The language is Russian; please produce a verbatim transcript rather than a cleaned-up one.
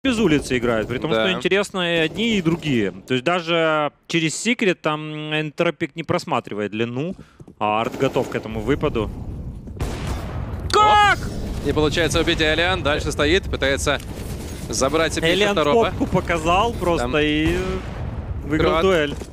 без улицы играют, при том, Да. что интересно и одни, и другие. То есть даже через секрет там Энтропик не просматривает длину, а Арт готов к этому выпаду. Как? Не получается убить Элиан. Дальше стоит, пытается забрать себе еще Элиан второго. попку показал просто Там и выиграл Крот. дуэль.